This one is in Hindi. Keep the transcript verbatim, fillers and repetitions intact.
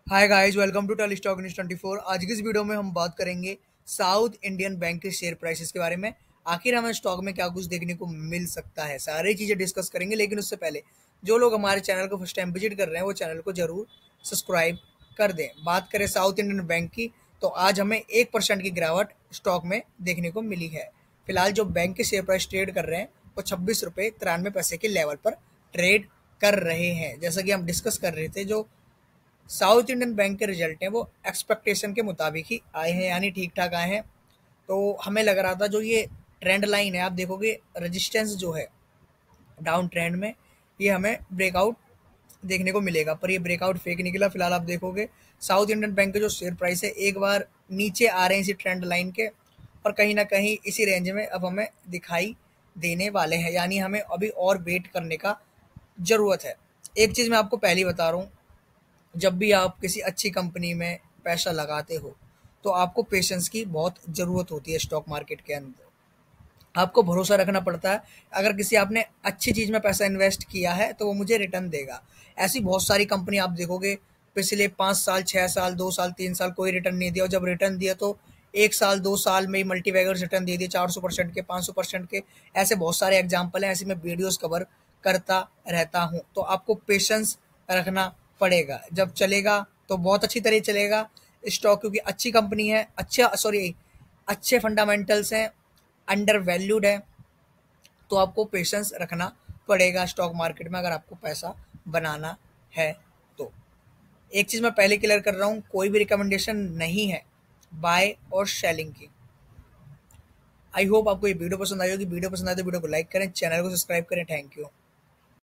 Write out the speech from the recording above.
Hi guys, welcome to tell stock news twenty four. आज की इस वीडियो में हम बात करेंगे साउथ इंडियन बैंक के शेयर प्राइसेस के बारे में। आखिर हमें स्टॉक में क्या कुछ देखने को मिल सकता है, सारी चीज़ें डिस्कस करेंगे। लेकिन उससे पहले जो लोग हमारे चैनल को फर्स्ट टाइम विजिट कर रहे हैं वो चैनल को जरूर सब्सक्राइब कर दें। बात करें साउथ इंडियन बैंक की, तो आज हमें एक परसेंट की गिरावट स्टॉक में देखने को मिली है। फिलहाल जो बैंक के शेयर प्राइस ट्रेड कर रहे हैं वो छब्बीस रुपये तिरानवे पैसे के लेवल पर ट्रेड कर रहे हैं। जैसा कि हम डिस्कस कर रहे थे, जो साउथ इंडियन बैंक के रिजल्ट हैं वो एक्सपेक्टेशन के मुताबिक ही आए हैं, यानी ठीक ठाक आए हैं। तो हमें लग रहा था जो ये ट्रेंड लाइन है, आप देखोगे रेजिस्टेंस जो है डाउन ट्रेंड में, ये हमें ब्रेकआउट देखने को मिलेगा, पर ये ब्रेकआउट फेक निकला। फिलहाल आप देखोगे साउथ इंडियन बैंक के जो शेयर प्राइस है एक बार नीचे आ रहे हैं इसी ट्रेंड लाइन के, और कहीं ना कहीं इसी रेंज में अब हमें दिखाई देने वाले हैं, यानी हमें अभी और वेट करने का ज़रूरत है। एक चीज़ मैं आपको पहले ही बता रहा हूँ, जब भी आप किसी अच्छी कंपनी में पैसा लगाते हो तो आपको पेशेंस की बहुत ज़रूरत होती है। स्टॉक मार्केट के अंदर आपको भरोसा रखना पड़ता है। अगर किसी आपने अच्छी चीज़ में पैसा इन्वेस्ट किया है तो वो मुझे रिटर्न देगा। ऐसी बहुत सारी कंपनी आप देखोगे पिछले पाँच साल, छः साल, दो साल, तीन साल कोई रिटर्न नहीं दिया, और जब रिटर्न दिया तो एक साल दो साल में ही मल्टीवैगर रिटर्न दे दिए, चार सौ परसेंट के, पाँच सौ परसेंट के। ऐसे बहुत सारे एग्जाम्पल हैं, ऐसे मैं वीडियोज़ कवर करता रहता हूँ। तो आपको पेशेंस रखना पड़ेगा। जब चलेगा तो बहुत अच्छी तरह चलेगा स्टॉक, क्योंकि अच्छी कंपनी है, अच्छा सॉरी अच्छे फंडामेंटल्स हैं, अंडर वैल्यूड है। तो आपको पेशेंस रखना पड़ेगा स्टॉक मार्केट में अगर आपको पैसा बनाना है तो। एक चीज़ मैं पहले क्लियर कर रहा हूँ, कोई भी रिकमेंडेशन नहीं है बाय और सेलिंग की। आई होप आपको ये वीडियो पसंद आई होगी। वीडियो पसंद आए तो वीडियो को लाइक करें, चैनल को सब्सक्राइब करें। Thank you.